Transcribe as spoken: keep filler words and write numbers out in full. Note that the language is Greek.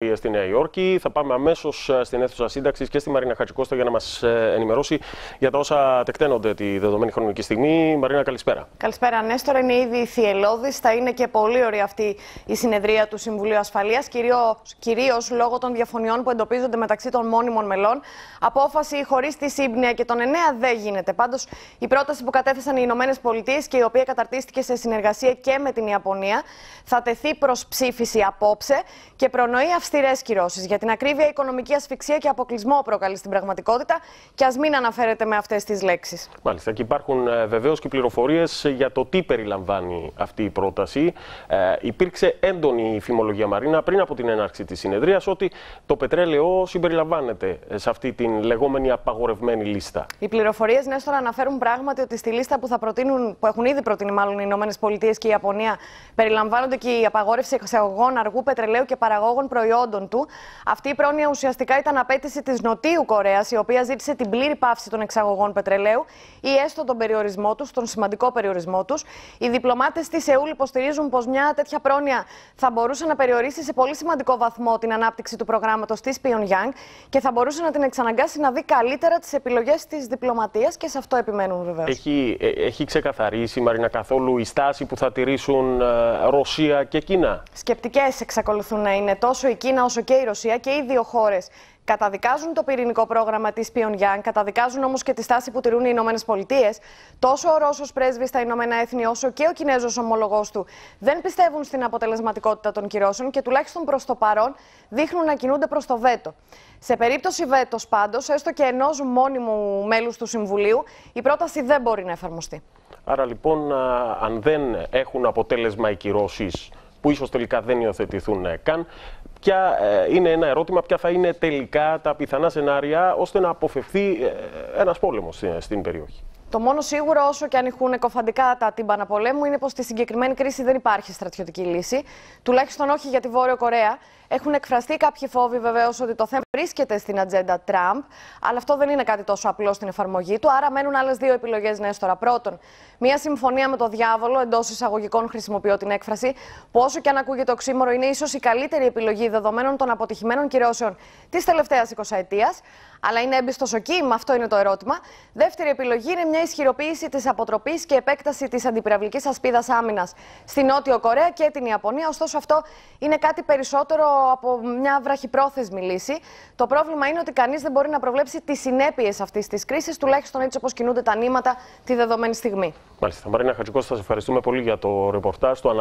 πληροφορίες στη Νέα Υόρκη. Θα πάμε αμέσως στην αίθουσα σύνταξης και στη Μαρίνα Χατζικώστα για να μας ενημερώσει για τα όσα τεκταίνονται τη δεδομένη χρονική στιγμή. Μαρίνα, καλησπέρα. Καλησπέρα, Νέστορα. Είναι ήδη θυελλώδης. Θα είναι και πολύ ωραία αυτή η συνεδρία του Συμβουλίου Ασφαλείας, κυρίως, κυρίως λόγω των διαφωνιών που εντοπίζονται μεταξύ των μόνιμων μελών. Απόφαση χωρίς τη σύμπνοια και των εννέα δεν γίνεται. Πάντως, η πρόταση που κατέθεσαν οι Ηνωμένες Πολιτείες και η οποία καταρτίστηκε σε συνεργασία και με την Ιαπωνία θα τεθεί προς ψήφιση απόψε και προνοεί αυστηρές κυρώσεις. Για την ακρίβεια, οικονομική ασφυξία και αποκλεισμό προκαλεί στην πραγματικότητα, και ας μην αναφέρεται με αυτές τις λέξεις. Μάλιστα, και υπάρχουν βεβαίως και πληροφορίες για το τι περιλαμβάνει αυτή η πρόταση. Ε, υπήρξε έντονη φημολογία, Μαρίνα, πριν από την έναρξη της συνεδρίας, ότι το πετρέλαιο συμπεριλαμβάνεται σε αυτή την λεγόμενη απαγορευμένη λίστα. Οι πληροφορίες, Νέστορα, αναφέρουν πράγματι ότι στη λίστα που θα προτείνουν, που έχουν ήδη προτείνει μάλλον οι Ηνωμένες Πολιτείες και η Ιαπωνία, περιλαμβάνονται και η απαγόρευση εξαγωγών αργού πετρελαίου και παραγόγων προϊόντων του. Αυτή η πρόνοια ουσιαστικά ήταν απέτηση της Νοτιού Κορέας, η οποία ζήτησε την πλήρη πάυση των εξαγωγών πετρελαίου ή έστω τον περιορισμό τους, τον σημαντικό περιορισμό τους. Οι διπλωμάτες στη Σεούλ υποστηρίζουν πως μια τέτοια πρόνοια θα μπορούσε να περιορίσει σε πολύ σημαντικό βαθμό την ανάπτυξη του προγράμματος της Pyongyang και θα μπορούσε να την εξαναγκάσει να δει καλύτερα τις επιλογές της διπλωματίας, και σε αυτό επιμένουν βεβαίως. Έχει, έχει ξεκαθαρίσει, Μαρίνα, καθόλου η στάση που θα τηρήσουν ε, Ρωσία και Κίνα? Σκεπτικές εξακολουθούν να είναι τόσο η Κίνα όσο και η Ρωσία, και οι δύο χώρες καταδικάζουν το πυρηνικό πρόγραμμα της Pyongyang, καταδικάζουν όμως και τη στάση που τηρούν οι Ηνωμένες Πολιτείες. Τόσο ο Ρώσος πρέσβης στα Ηνωμένα Έθνη, όσο και ο Κινέζος ομολογός του δεν πιστεύουν στην αποτελεσματικότητα των κυρώσεων και τουλάχιστον προς το παρόν δείχνουν να κινούνται προς το βέτο. Σε περίπτωση βέτος, πάντως, έστω και ενός μόνιμου μέλους του Συμβουλίου, η πρόταση δεν μπορεί να εφαρμοστεί. Άρα λοιπόν, αν δεν έχουν αποτέλεσμα οι κυρώσεις, που ίσως τελικά δεν υιοθετηθούν καν, ποια είναι ένα ερώτημα, ποια θα είναι τελικά τα πιθανά σενάρια ώστε να αποφευθεί ένας πόλεμος στην περιοχή? Το μόνο σίγουρο, όσο και αν ηχούν εκοφαντικά τα τύμπανα πολέμου, είναι πως στη συγκεκριμένη κρίση δεν υπάρχει στρατιωτική λύση. Τουλάχιστον όχι για τη Βόρειο Κορέα. Έχουν εκφραστεί κάποιοι φόβοι βεβαίως ότι το θέμα βρίσκεται στην ατζέντα Τραμπ, αλλά αυτό δεν είναι κάτι τόσο απλό στην εφαρμογή του. Άρα μένουν άλλες δύο επιλογές, Νέστορα. Πρώτον, μια συμφωνία με το διάβολο, εντός εισαγωγικών χρησιμοποιώ την έκφραση, που όσο και αν ακούγεται οξύμορο, είναι ίσως η καλύτερη επιλογή δεδομένων των αποτυχημένων κυρώσεων της τελευταίας εικοσαετίας. Αλλά είναι έμπιστος ο Κιμ, αυτό είναι το ερώτημα. Δεύτερη επιλογή είναι μια ισχυροποίηση της αποτροπής και επέκταση της αντιπυραυλικής ασπίδας άμυνας στη Νότιο Κορέα και την Ιαπωνία. Ωστόσο, αυτό είναι κάτι περισσότερο από μια βραχυπρόθεσμη λύση. Το πρόβλημα είναι ότι κανείς δεν μπορεί να προβλέψει τις συνέπειες αυτής της κρίσης, τουλάχιστον έτσι όπως κινούνται τα νήματα τη δεδομένη στιγμή. Μάλιστα. Μαρίνα Χατζικώστα, σας ευχαριστούμε πολύ για το ρεπορτάζ.